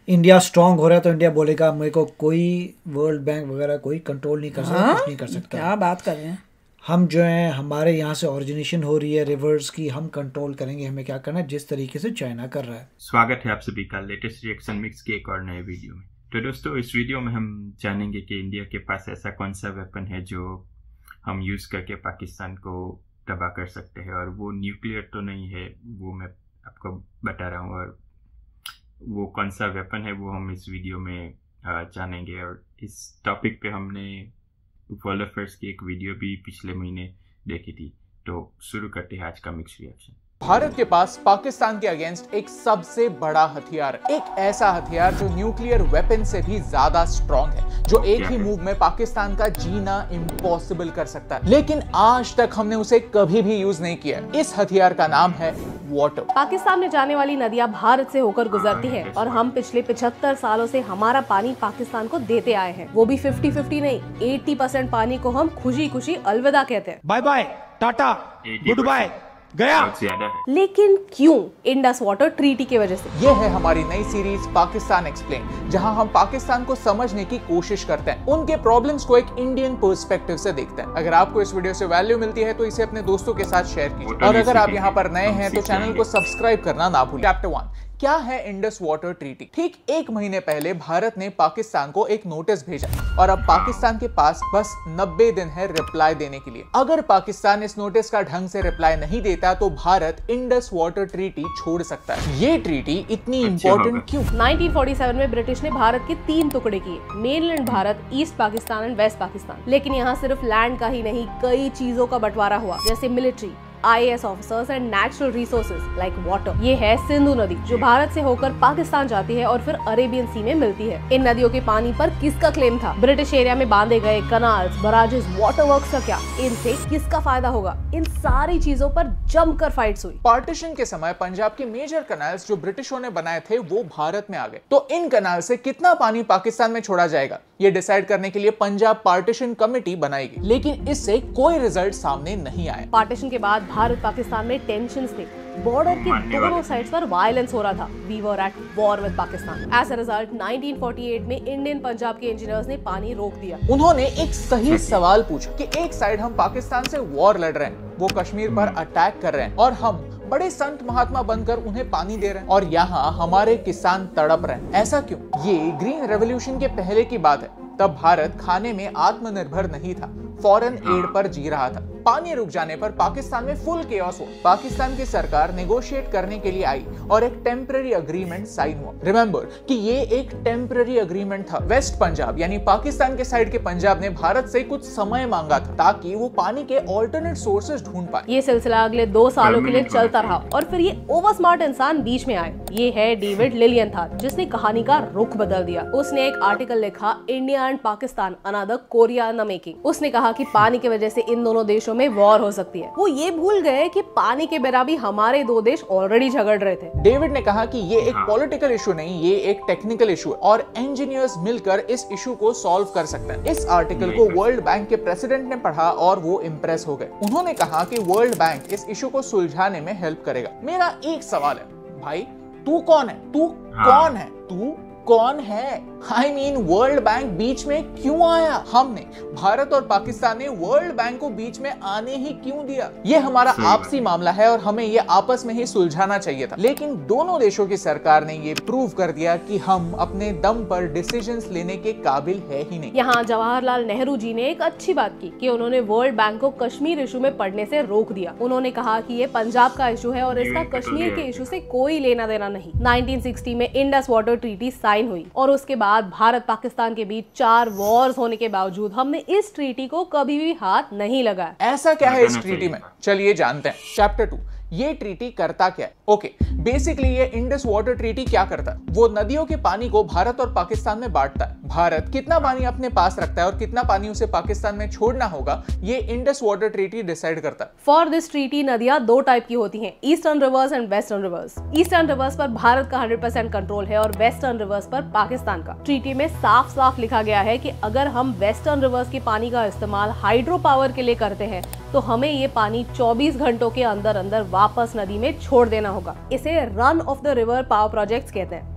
India strong हो रहा है तो इंडिया बोलेगा मेरे को कोई वर्ल्ड बैंक वगैरह कोई कंट्रोल नहीं कर सकता, कुछ नहीं कर सकता। क्या बात कर रहे हैं। हम जो है हमारे यहाँ से ओरिजिनेशन हो रही है रिवर्स की, हम कंट्रोल करेंगे हमें क्या करना है जिस तरीके से चाइना कर रहा है। स्वागत है आप सभी का लेटेस्ट रिएक्शन मिक्स के एक और नए वीडियो में। तो दोस्तों, इस वीडियो में हम जानेंगे कि इंडिया के पास ऐसा कौन सा वेपन है जो हम यूज़ करके पाकिस्तान को तबाह कर सकते हैं, और वो न्यूक्लियर तो नहीं है, वो मैं आपको बता रहा हूँ, और वो कौन सा वेपन है वो हम इस वीडियो में जानेंगे। और इस टॉपिक पे हमने वर्ल्ड अफेयर्स की एक वीडियो भी पिछले महीने देखी थी। तो शुरू करते हैं आज का मिक्स रिएक्शन। भारत के पास पाकिस्तान के अगेंस्ट एक सबसे बड़ा हथियार है, एक ऐसा हथियार जो न्यूक्लियर वेपन से भी ज्यादा स्ट्रॉन्ग है, जो एक ही मूव में पाकिस्तान का जीना इम्पॉसिबल कर सकता है, लेकिन आज तक हमने उसे कभी भी यूज नहीं किया। इस हथियार का नाम है वाटर। पाकिस्तान में जाने वाली नदियां भारत से होकर गुजरती हैं और हम पिछले 75 सालों से हमारा पानी पाकिस्तान को देते आए हैं। वो भी 50-50 नहीं, 80% पानी को हम खुशी खुशी अलविदा कहते हैं। Bye bye, tata, goodbye, गया। लेकिन क्यों? इंडस वाटर ट्रीटी की वजह से। ये है हमारी नई सीरीज पाकिस्तान एक्सप्लेन, जहां हम पाकिस्तान को समझने की कोशिश करते हैं, उनके प्रॉब्लम्स को एक इंडियन पर्सपेक्टिव से देखते हैं। अगर आपको इस वीडियो से वैल्यू मिलती है तो इसे अपने दोस्तों के साथ शेयर कीजिए, और अगर आप यहाँ पर नए हैं तो चैनल को सब्सक्राइब करना ना भूलें। चैप्टर 1, क्या है इंडस वाटर ट्रीटी? ठीक एक महीने पहले भारत ने पाकिस्तान को एक नोटिस भेजा, और अब पाकिस्तान के पास बस 90 दिन है रिप्लाई देने के लिए। अगर पाकिस्तान इस नोटिस का ढंग से रिप्लाई नहीं देता तो भारत इंडस वाटर ट्रीटी छोड़ सकता है। ये ट्रीटी इतनी इंपॉर्टेंट क्यों? 1947 में ब्रिटिश ने भारत के 3 टुकड़े किए, mainland Bharat, east Pakistan and west Pakistan. लेकिन यहाँ सिर्फ लैंड का ही नहीं, कई चीजों का बंटवारा हुआ, जैसे military, IAS officers and natural resources like water. ये है सिंधु नदी जो भारत से होकर पाकिस्तान जाती है और फिर अरेबियन सी में मिलती है। इन नदियों के पानी पर किसका क्लेम था? ब्रिटिश एरिया में बांधे गए कनाल्स, बराजेस, वाटर वर्क्स का क्या? इनसे किसका फायदा होगा? इन सारी चीजों पर जमकर फाइट्स हुई। पार्टीशन के समय पंजाब के मेजर कनाल्स जो ब्रिटिशों ने बनाए थे वो भारत में आ गए, तो इन कनाल से कितना पानी पाकिस्तान में छोड़ा जाएगा ये डिसाइड करने के लिए पंजाब पार्टीशन कमेटी बनाएगी, लेकिन इससे कोई रिजल्ट सामने नहीं आया। पार्टीशन के बाद भारत पाकिस्तान में टेंशंस थे, बॉर्डर के दोनों साइड्स पर वायलेंस हो रहा था। We were at war with Pakistan. As a result 1948 में इंडियन पंजाब के इंजीनियर्स ने पानी रोक दिया। उन्होंने एक सही सवाल पूछा कि एक साइड हम पाकिस्तान से वॉर लड़ रहे हैं, वो कश्मीर पर अटैक कर रहे हैं, और हम बड़े संत महात्मा बनकर उन्हें पानी दे रहे हैं, और यहाँ हमारे किसान तड़प रहे हैं। ऐसा क्यों? ये ग्रीन रेवोल्यूशन के पहले की बात है। तब भारत खाने में आत्मनिर्भर नहीं था, फॉरेन एड पर जी रहा था। पानी रुक जाने पर पाकिस्तान में फुल केओस हुआ। पाकिस्तान की सरकार नेगोशिएट करने के लिए आई और एक टेम्पररी अग्रीमेंट साइन हुआ। रिमेंबर कि ये एक टेम्पररी अग्रीमेंट था। वेस्ट पंजाब यानी पाकिस्तान के साइड के पंजाब ने भारत से कुछ समय मांगा था ताकि वो पानी के ऑल्टरनेट सोर्सेज ढूंढ पाए। ये सिलसिला अगले 2 सालों के लिए चलता रहा, और फिर ये ओवर स्मार्ट इंसान बीच में आए। ये है डेविड लिलियनथाल, जिसने कहानी का रुख बदल दिया। उसने एक आर्टिकल लिखा, India and Pakistan another Korea in the making. उसने कहा कि पानी की वजह से इन दोनों देशों में वॉर हो सकती है। वो ये भूल गए कि पानी के बिना भी हमारे 2 देश ऑलरेडी झगड़ रहे थे। डेविड ने कहा कि ये एक पॉलिटिकल इशू नहीं, ये एक टेक्निकल इशू है, और इंजीनियर्स मिलकर इस इशू को सॉल्व कर सकते हैं। इस आर्टिकल को वर्ल्ड बैंक के प्रेसिडेंट ने पढ़ा और वो इम्प्रेस हो गए। उन्होंने कहा कि वर्ल्ड बैंक इस इशू को सुलझाने में हेल्प करेगा। मेरा एक सवाल है, भाई तू कौन है? तू कौन है? तू कौन है? आई मीन वर्ल्ड बैंक बीच में क्यों आया? हमने, भारत और पाकिस्तान ने वर्ल्ड बैंक को बीच में आने ही क्यों दिया? ये हमारा आपसी मामला है और हमें ये आपस में ही सुलझाना चाहिए था, लेकिन दोनों देशों की सरकार ने ये प्रूव कर दिया कि हम अपने दम पर डिसीजंस लेने के काबिल है ही नहीं। यहाँ जवाहरलाल नेहरू जी ने एक अच्छी बात की कि उन्होंने वर्ल्ड बैंक को कश्मीर इशू में पढ़ने से रोक दिया। उन्होंने कहा कि ये पंजाब का इशू है और इसका कश्मीर के इशू से कोई लेना देना नहीं। 1960 में इंडस वाटर ट्रीटी साइन हुई, और उसके बाद भारत पाकिस्तान के बीच 4 वॉर्स होने के बावजूद हमने इस ट्रीटी को कभी भी हाथ नहीं लगाया। ऐसा क्या है इस ट्रीटी में? चलिए जानते हैं। चैप्टर 2, ये ट्रीटी करता क्या है? ओके, बेसिकली ये इंडस वाटर ट्रीटी क्या करता है? वो नदियों के पानी को भारत और पाकिस्तान में बांटता है। भारत कितना पानी अपने पास रखता है और कितना पानी उसे पाकिस्तान में छोड़ना होगा, ये इंडस वाटर ट्रीटी डिसाइड करता है। फॉर दिस ट्रीटी नदियां 2 टाइप की होती हैं, eastern rivers and western rivers. Eastern rivers पर भारत का 100% कंट्रोल है और वेस्टर्न रिवर्स पर पाकिस्तान का। ट्रीटी में साफ साफ लिखा गया है कि अगर हम वेस्टर्न रिवर्स के पानी का इस्तेमाल हाइड्रो पावर के लिए करते हैं तो हमें ये पानी 24 घंटों के अंदर अंदर वापस नदी में छोड़ देना होगा। इसे run of the river power projects कहते हैं।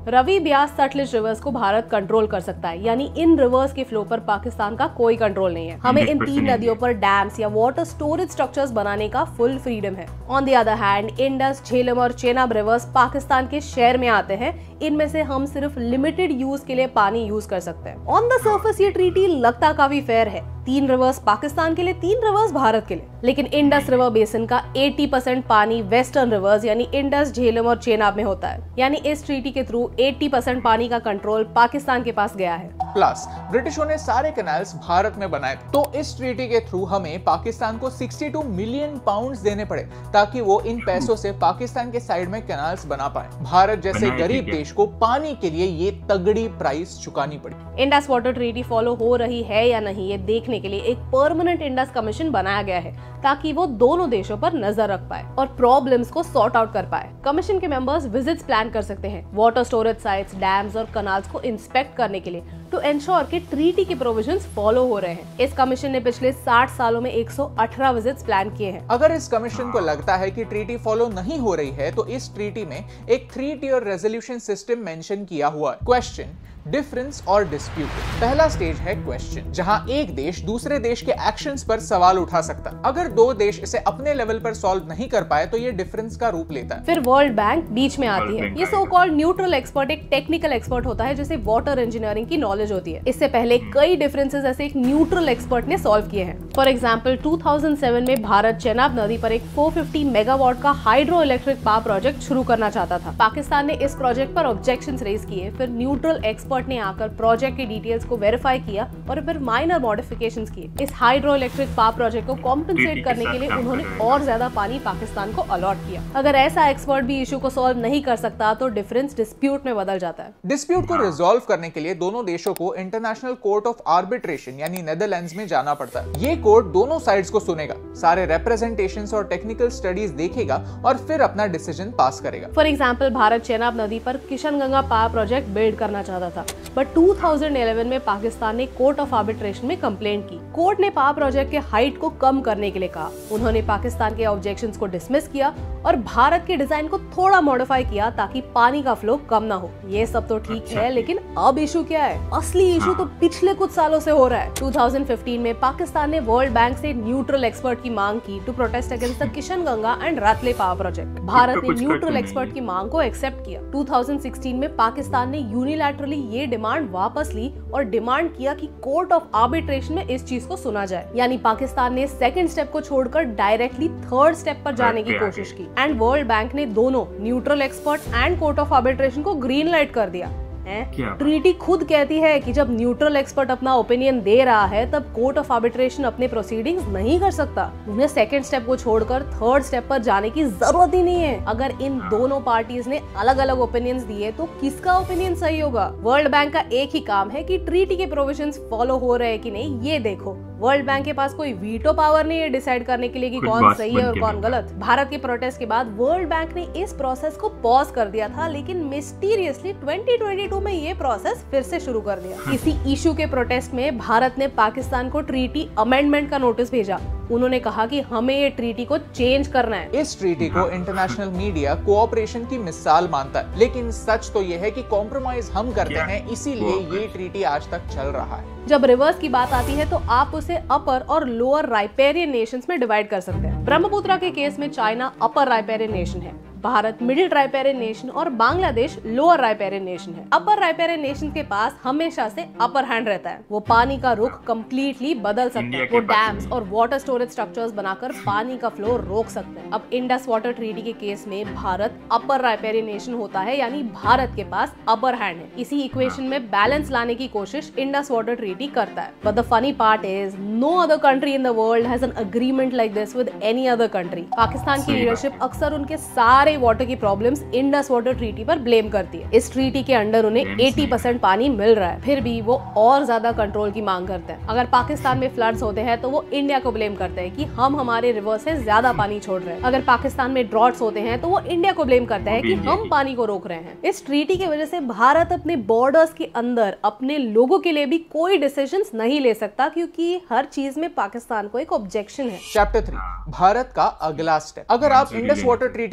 रवि, ब्यास, सतलुज रिवर्स को भारत कंट्रोल कर सकता है, यानी इन रिवर्स के फ्लो पर पाकिस्तान का कोई कंट्रोल नहीं है। हमें इन 3 नदियों पर डैम्स या वाटर स्टोरेज स्ट्रक्चर्स बनाने का फुल फ्रीडम है। On the other hand, Indus, Jhelum और चेनाब रिवर्स पाकिस्तान के शेयर में आते हैं। इनमें से हम सिर्फ लिमिटेड यूज के लिए पानी यूज कर सकते हैं। ऑन द सर्फेस ये ट्रीटी लगता काफी फेयर है, 3 रिवर्स पाकिस्तान के लिए, 3 रिवर्स भारत के लिए। लेकिन इंडस रिवर बेसिन का 80% पानी वेस्टर्न रिवर्स यानी इंडस, झेलम और चेनाब में होता है, यानी इस ट्रीटी के थ्रू 80% पानी का कंट्रोल पाकिस्तान के पास गया है। प्लस ब्रिटिशों ने सारे कैनाल्स भारत में बनाए, तो इस ट्रीटी के थ्रू हमें पाकिस्तान को 62 मिलियन पाउंड्स देने पड़े ताकि वो इन पैसों से पाकिस्तान के साइड में कैनाल्स बना पाए। भारत जैसे गरीब देश को पानी के लिए ये तगड़ी प्राइस चुकानी पड़ी। इंडस वाटर ट्रीटी फॉलो हो रही है या नहीं ये देखने के लिए एक परमानेंट इंडस कमीशन बनाया गया है ताकि वो दोनों देशों पर नजर रख पाए और प्रॉब्लम्स को सॉर्ट आउट कर पाए। कमीशन के मेंबर्स विजिट्स प्लान कर सकते हैं वाटर स्टोरेज साइट्स, डैम्स और कनाल्स को इंस्पेक्ट करने के लिए टू एंश्योर कि ट्रीटी के प्रोविजंस फॉलो हो रहे हैं। इस कमीशन ने पिछले 60 सालों में 118 विजिट्स प्लान किए हैं। अगर इस कमीशन को लगता है कि ट्रीटी फॉलो नहीं हो रही है तो इस ट्रीटी में एक 3 टियर रेजोल्यूशन सिस्टम मेंशन किया हुआ है। क्वेश्चन, डिफरेंस और डिस्प्यूट। पहला स्टेज है क्वेश्चन, जहां एक देश दूसरे देश के एक्शंस पर सवाल उठा सकता है। अगर 2 देश इसे अपने लेवल पर सॉल्व नहीं कर पाए तो ये डिफरेंस का रूप लेता है। फिर वर्ल्ड बैंक बीच में आती है। ये सो कॉल्ड न्यूट्रल एक्सपर्ट एक टेक्निकल एक्सपर्ट होता है जिसे वाटर इंजीनियरिंग की नॉलेज होती है। इससे पहले कई डिफरेंसेस ऐसे एक न्यूट्रल एक्सपर्ट ने सॉल्व किए हैं। फॉर एग्जाम्पल 2007 में भारत चेनाब नदी पर एक 450 मेगावाट का हाइड्रो इलेक्ट्रिक पावर प्रोजेक्ट शुरू करना चाहता था। पाकिस्तान ने इस प्रोजेक्ट पर ऑब्जेक्शंस रेज किए। फिर न्यूट्रल एक्सपर्ट ने आकर प्रोजेक्ट की डिटेल्स को वेरीफाई किया और फिर माइनर मॉडिफिकेशंस किए। इस हाइड्रो इलेक्ट्रिक पावर प्रोजेक्ट को कॉम्पेंसेट करने के लिए उन्होंने और ज्यादा पानी पाकिस्तान को अलॉट किया। अगर ऐसा एक्सपर्ट भी इशू को सॉल्व नहीं कर सकता तो डिफरेंस डिस्प्यूट में बदल जाता है। डिस्प्यूट को रिजॉल्व करने के लिए दोनों देशों को इंटरनेशनल कोर्ट ऑफ आर्बिट्रेशन यानी नेदरलैंड्स में जाना पड़ता है। ये कोर्ट दोनों साइड्स को सुनेगा, सारे रिप्रेजेंटेशंस और टेक्निकल स्टडीज देखेगा और फिर अपना डिसीजन पास करेगा। फॉर एग्जाम्पल भारत चेनाब नदी पर किशनगंगा पावर प्रोजेक्ट बिल्ड करना चाहता था, बट 2011 में पाकिस्तान ने कोर्ट ऑफ आर्बिट्रेशन में कंप्लेंट की। कोर्ट ने पावर प्रोजेक्ट के हाइट को कम करने के लिए कहा। उन्होंने पाकिस्तान के ऑब्जेक्शंस को डिसमिस किया और भारत के डिजाइन को थोड़ा मॉडिफाई किया ताकि पानी का फ्लो कम ना हो। ये सब तो ठीक है, लेकिन अब इशू क्या है? असली इशू तो पिछले कुछ सालों से हो रहा है। 2015 में पाकिस्तान ने वर्ल्ड बैंक से न्यूट्रल एक्सपर्ट की मांग की to protest against the Kishanganga and Ratle power project. Bharat ने न्यूट्रल एक्सपर्ट की मांग को एक्सेप्ट किया। 2016 में पाकिस्तान ने यूनिलैटरली ये डिमांड वापस ली और डिमांड किया कि कोर्ट ऑफ आर्बिट्रेशन में इस चीज को सुना जाए। यानी पाकिस्तान ने सेकंड स्टेप को छोड़कर डायरेक्टली थर्ड स्टेप पर जाने की कोशिश की एंड वर्ल्ड बैंक ने दोनों neutral expert and court of arbitration को ग्रीन लाइट कर दिया। ट्रीटी खुद कहती है कि जब न्यूट्रल एक्सपर्ट अपना ओपिनियन दे रहा है तब कोर्ट ऑफ आर्बिट्रेशन अपने प्रोसीडिंग्स नहीं कर सकता। उन्हें सेकंड स्टेप को छोड़कर थर्ड स्टेप पर जाने की जरूरत ही नहीं है। अगर इन दोनों पार्टीज ने अलग अलग ओपिनियंस दिए तो किसका ओपिनियन सही होगा? वर्ल्ड बैंक का एक ही काम है कि ट्रीटी के प्रोविजंस फॉलो हो रहे हैं कि नहीं ये देखो। वर्ल्ड बैंक के पास कोई वीटो पावर नहीं है डिसाइड करने के लिए कि कौन सही है और कौन गलत। भारत के प्रोटेस्ट के बाद वर्ल्ड बैंक ने इस प्रोसेस को पॉज कर दिया था, लेकिन मिस्टीरियसली 2022 में ये प्रोसेस फिर से शुरू कर दिया। इसी इशू के प्रोटेस्ट में भारत ने पाकिस्तान को ट्रीटी अमेंडमेंट का नोटिस भेजा। उन्होंने कहा कि हमें ये ट्रीटी को चेंज करना है। इस ट्रीटी को इंटरनेशनल मीडिया कोऑपरेशन की मिसाल मानता है, लेकिन सच तो ये है कि कॉम्प्रोमाइज हम करते हैं, इसीलिए ये ट्रीटी आज तक चल रहा है। जब रिवर्स की बात आती है तो आप उसे अपर और लोअर राइपेरियन नेशंस में डिवाइड कर सकते हैं। ब्रह्मपुत्र के केस में चाइना अपर राइपेरियन नेशन है, भारत मिडिल राइपेरियन नेशन और बांग्लादेश लोअर राइपेरियन नेशन है। अपर राइपेरियन नेशन के पास हमेशा से अपर हैंड रहता है। वो पानी का रुख कम्प्लीटली बदल सकते हैं। वो डैम्स और वाटर स्टोरेज स्ट्रक्चर्स बनाकर पानी का फ्लो रोक सकते हैं। अब इंडस वाटर ट्रीटी के केस में भारत अपर राइपेरियन नेशन होता है, यानी भारत के पास अपर हैंड है। इसी इक्वेशन में बैलेंस लाने की कोशिश इंडस वाटर ट्रीटी करता है। But the funny part is no other country in the world has an agreement like this with any other country. Pakistan की लीडरशिप अक्सर उनके सारे वाटर की प्रॉब्लम्स इंडस वाटर ट्रीटी पर ब्लेम करती है। इस ट्रीटी के अंडर उन्हें 80% पानी मिल रहा है, फिर भी वो और ज्यादा कंट्रोल की मांग करते हैं। अगर पाकिस्तान में फ्लड्स होते हैं तो वो इंडिया को ब्लेम करते हैं कि हम हमारे रिवर से ज्यादा पानी छोड़ रहे हैं। अगर पाकिस्तान में ड्रॉट्स होते हैं तो वो इंडिया को ब्लेम करता है कि हम पानी को रोक रहे हैं। इस ट्रीटी की वजह से भारत अपने बॉर्डर्स के अंदर अपने लोगों के लिए भी कोई डिसीजंस नहीं ले सकता, क्योंकि हर चीज में पाकिस्तान को एक ऑब्जेक्शन है। चैप्टर 3 भारत का अगला स्टेप। अगर आप इंडस वाटर ट्रीटी के बारे में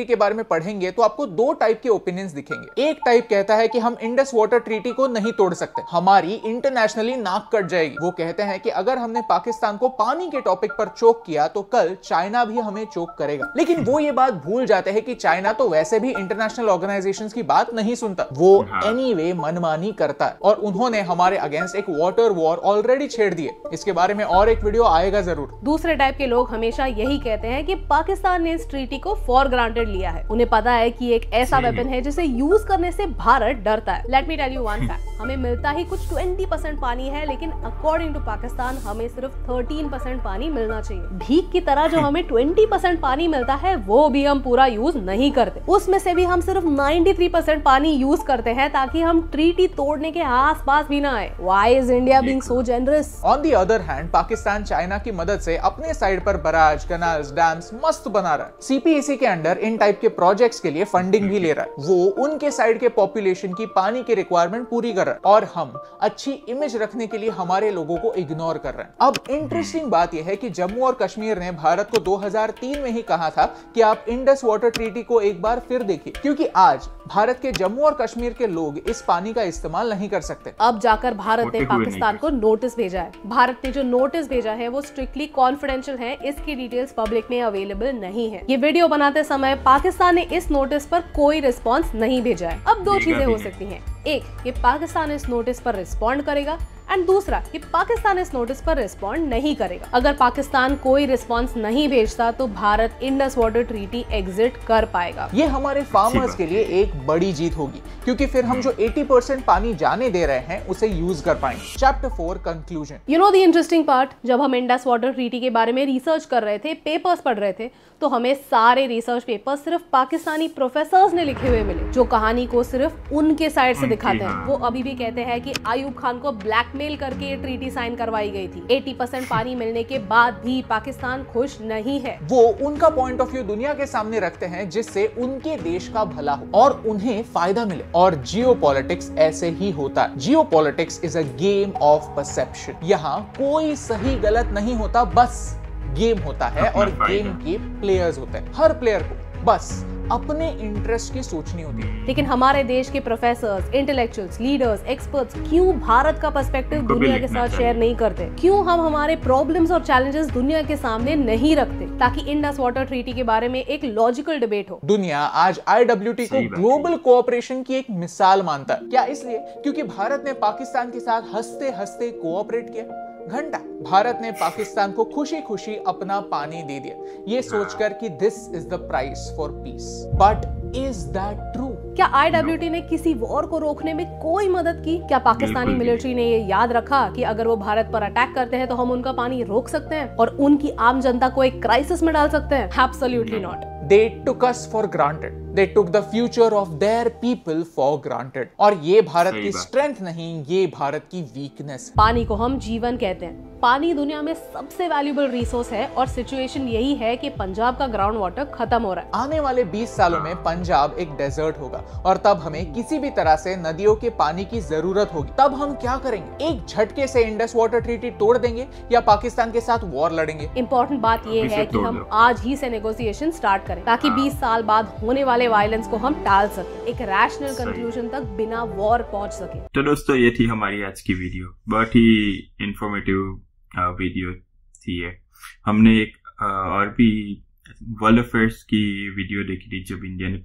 पढ़ेंगे तो आपको दो टाइप के ओपिनियंस दिखेंगे। एक टाइप कहता है कि हम इंडस वाटर ट्रीटी को नहीं तोड़ सकते, हमारी इंटरनेशनली नाक कट जाएगी। वो कहते हैं कि अगर हमने पाकिस्तान को पानी के टॉपिक पर चोक किया तो कल चाइना भी हमें चोक करेगा। लेकिन वो ये बात भूल जाते हैं कि चाइना तो वैसे भी इंटरनेशनल ऑर्गेनाइजेशंस की बात नहीं सुनता, वो एनीवे मनमानी करता है और उन्होंने हमारे अगेंस्ट एक वाटर वॉर ऑलरेडी छेड़ दी है। इसके बारे में और एक वीडियो आएगा जरूर। दूसरे टाइप के लोग हमेशा यही कहते हैं कि पाकिस्तान ने इस ट्रीटी को फॉर ग्रांटेड लिया है। उन्हें पता है कि एक ऐसा वेपन है जिसे यूज करने से भारत डरता है। Let me tell you one fact, हमें मिलता ही कुछ 20% पानी है, लेकिन अकॉर्डिंग टू पाकिस्तान हमें सिर्फ 13% पानी मिलना चाहिए। भीख की तरह जो हमें 20% पानी मिलता है वो भी हम पूरा यूज नहीं करते, उसमें से भी हम सिर्फ 93% पानी यूज करते हैं ताकि हम ट्रीटी तोड़ने के आस पास भी ना आए। Why is India being so generous? On the other hand Pakistan China की मदद से अपने साइड पर बराज, कैनाल्स, डैम्स मस्त बना रहा है। सीपीईसी के अंडर इन टाइप के प्रोजेक्ट्स के लिए फंडिंग भी ले रहा है। वो उनके साइड के पॉपुलेशन की पानी की रिक्वायरमेंट पूरी कर रहा है और हम अच्छी इमेज रखने के लिए हमारे लोगों को इग्नोर कर रहे हैं। अब इंटरेस्टिंग बात यह है कि जम्मू और कश्मीर ने भारत को 2003 में ही कहा था कि आप इंडस वाटर ट्रीटी को एक बार फिर देखिए, क्योंकि आज भारत के जम्मू और कश्मीर के लोग इस पानी का इस्तेमाल नहीं कर सकते। अब जाकर भारत ने पाकिस्तान को नोटिस भेजा है। भारत ने जो नोटिस भेजा है वो स्ट्रिक्टली कॉन्फिडेंशियल है, इसकी डिटेल्स पब्लिक में अवेलेबल नहीं है। ये वीडियो बनाते समय पाकिस्तान ने इस नोटिस पर कोई रिस्पॉन्स नहीं भेजा है। अब दो चीजें हो सकती हैं, एक कि पाकिस्तान इस नोटिस पर रिस्पॉन्ड करेगा एंड दूसरा कि पाकिस्तान इस नोटिस पर रिस्पॉन्ड नहीं करेगा। अगर पाकिस्तान कोई रिस्पॉन्स नहीं भेजता तो Bharat Indus water treaty exit कर पाएगा। ये हमारे फार्मर्स के लिए एक बड़ी जीत होगी, क्योंकि फिर हम जो 80% पानी जाने दे रहे हैं उसे यूज कर पाएंगे। Chapter 4 conclusion. You know the interesting part, जब हम इंडस वाटर ट्रीटी के बारे में रिसर्च कर रहे थे, पेपर्स पढ़ रहे थे, तो हमें सारे रिसर्च पेपर्स सिर्फ पाकिस्तानी प्रोफेसर्स ने लिखे हुए मिले जो कहानी को सिर्फ उनके साइड से दिखाते हैं। वो अभी भी कहते हैं कि आयूब खान को ब्लैकमेल करके ये ट्रीटी साइन करवाई गई थी। 80% पानी मिलने के बाद भी पाकिस्तान खुश नहीं है। वो उनका पॉइंट ऑफ व्यू दुनिया के सामने रखते हैं जिससे उनके देश का भला हो और उन्हें फायदा मिले। और जियोपॉलिटिक्स ऐसे ही होता है। Geopolitics is a game of perception. यहाँ कोई सही गलत नहीं होता, बस गेम होता है और गेम के प्लेयर्स होते हैं। हर प्लेयर को बस अपने इंटरेस्ट की सोचनी होती है। लेकिन हमारे देश के प्रोफेसर्स, इंटेलेक्चुअल्स, लीडर्स, एक्सपर्ट्स क्यों भारत का पर्सपेक्टिव दुनिया के साथ शेयर नहीं करते? क्यों हम हमारे प्रॉब्लम्स और चैलेंजेस दुनिया के सामने नहीं रखते ताकि इंडस वाटर ट्रीटी के बारे में एक लॉजिकल डिबेट हो? दुनिया आज IWT को ग्लोबल कोऑपरेशन की एक मिसाल मानता है। क्या इसलिए क्योंकि भारत ने पाकिस्तान के साथ हंसते हंसते कोऑपरेट किया? घंटा भारत ने पाकिस्तान को खुशी खुशी अपना पानी दे दिया, ये सोचकर कि this is the price for peace. But is that true? क्या IWT ने किसी वॉर को रोकने में कोई मदद की? क्या पाकिस्तानी मिलिट्री ने ये याद रखा कि अगर वो भारत पर अटैक करते हैं तो हम उनका पानी रोक सकते हैं और उनकी आम जनता को एक क्राइसिस में डाल सकते हैं? Absolutely not. They took us for granted. They took the future of their people for granted. और ये भारत की स्ट्रेंथ नहीं, ये भारत की वीकनेस। पानी को हम जीवन कहते हैं। पानी दुनिया में सबसे वैल्यूएबल रिसोर्स है और सिचुएशन यही है कि पंजाब का ग्राउंड वाटर खत्म हो रहा है। आने वाले 20 सालों में पंजाब एक डेजर्ट होगा और तब हमें किसी भी तरह से नदियों के पानी की जरूरत होगी। तब हम क्या करेंगे? एक झटके से इंडस वाटर ट्रीटी तोड़ देंगे या पाकिस्तान के साथ वॉर लड़ेंगे? इंपॉर्टेंट बात ये है कि हम आज ही से नेगोशिएशन स्टार्ट करें ताकि 20 साल बाद होने वाले वायलेंस को हम टाल सकें, एक रैशनल कंक्लूजन तक बिना वॉर पहुंच सके। तो दोस्तों, ये थी हमारी आज की वीडियो। बहुत ही इंफॉर्मेटिव वीडियो थी ये। हमने एक और भी वर्ल्ड अफेयर्स की वीडियो देखी थी जब इंडिया ने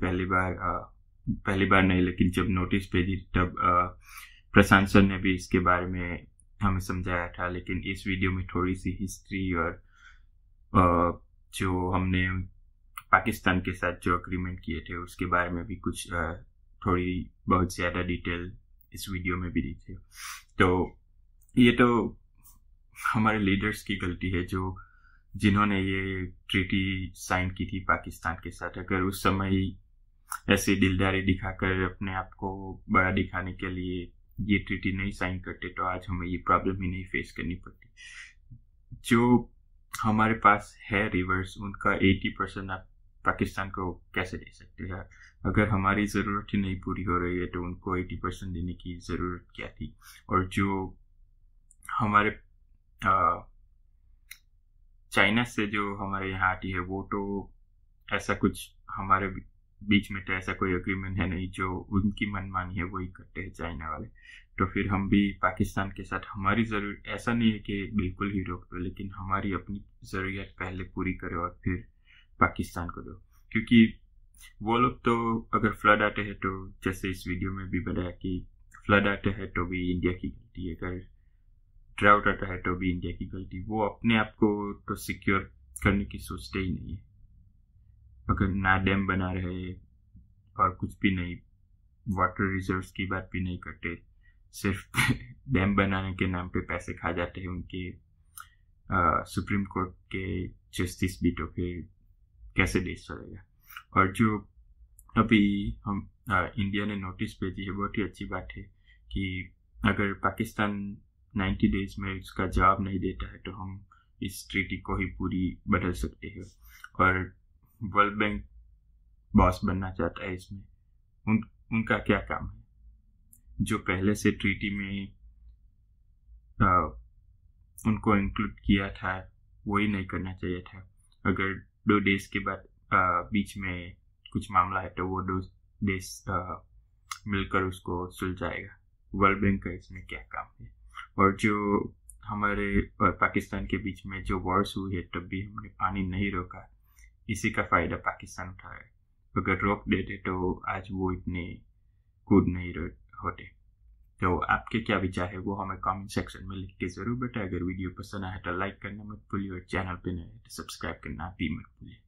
पहली बार नहीं लेकिन जब नोटिस भेजी तब प्रशांत सर ने भी इसके बारे में हमें समझाया था। लेकिन इस वीडियो में थोड़ी सी हिस्ट्री और जो हमने पाकिस्तान के साथ जो अग्रीमेंट किए थे उसके बारे में भी कुछ थोड़ी बहुत ज़्यादा डिटेल इस वीडियो में भी दी थी। तो ये तो हमारे लीडर्स की गलती है जिन्होंने ये ट्रीटी साइन की थी पाकिस्तान के साथ। अगर उस समय ऐसे दिलदारी दिखाकर अपने आप को बड़ा दिखाने के लिए ये ट्रीटी नहीं साइन करते तो आज हमें ये प्रॉब्लम ही नहीं फेस करनी पड़ती। जो हमारे पास है रिवर्स, उनका 80% आप पाकिस्तान को कैसे दे सकते हैं? अगर हमारी ज़रूरत ही नहीं पूरी हो रही है तो उनको 80% देने की ज़रूरत क्या थी? और जो हमारे चाइना से जो हमारे यहाँ आती है वो तो ऐसा कुछ हमारे बीच में तो ऐसा कोई एग्रीमेंट है नहीं, जो उनकी मनमानी है वही करते हैं चाइना वाले। तो फिर हम भी पाकिस्तान के साथ हमारी ज़रूरत, ऐसा नहीं है कि बिल्कुल ही रोक दो, लेकिन हमारी अपनी ज़रूरत पहले पूरी करो और फिर पाकिस्तान को दो। क्योंकि वो लोग तो अगर फ्लड आते हैं तो जैसे इस वीडियो में भी बताया कि फ्लड आते हैं तो भी इंडिया की गलती है, अगर ड्राउट आता है तो भी इंडिया की गलती। वो अपने आप को तो सिक्योर करने की सोचते ही नहीं है। अगर ना डैम बना रहे और कुछ भी नहीं, वाटर रिजर्व्स की बात भी नहीं करते, सिर्फ डैम बनाने के नाम पे पैसे खा जाते हैं उनके सुप्रीम कोर्ट के जस्टिस भी, तो फिर कैसे देश चलेगा। और जो अभी हम इंडिया ने नोटिस भेजी है, बहुत ही अच्छी बात है कि अगर पाकिस्तान 90 डेज में उसका जवाब नहीं देता है तो हम इस ट्रीटी को ही पूरी बदल सकते हैं। और वर्ल्ड बैंक बॉस बनना चाहता है इसमें, उनका क्या काम है? जो पहले से ट्रीटी में उनको इंक्लूड किया था वही नहीं करना चाहिए था। अगर 2 देश के बाद बीच में कुछ मामला है तो वो 2 देश मिलकर उसको सुलझाएगा। वर्ल्ड बैंक का इसमें क्या काम है? और जो हमारे और पाकिस्तान के बीच में जो वॉर्स हुई है तब भी हमने पानी नहीं रोका, इसी का फ़ायदा पाकिस्तान उठाया। अगर रोक देते तो आज वो इतने कूद नहीं होते। तो आपके क्या विचार है वो हमें कमेंट सेक्शन में लिख के ज़रूर बताएं। अगर वीडियो पसंद आए तो लाइक करना मत भूलिए और चैनल पे नए हैं तो सब्सक्राइब करना भी मत भूलिए।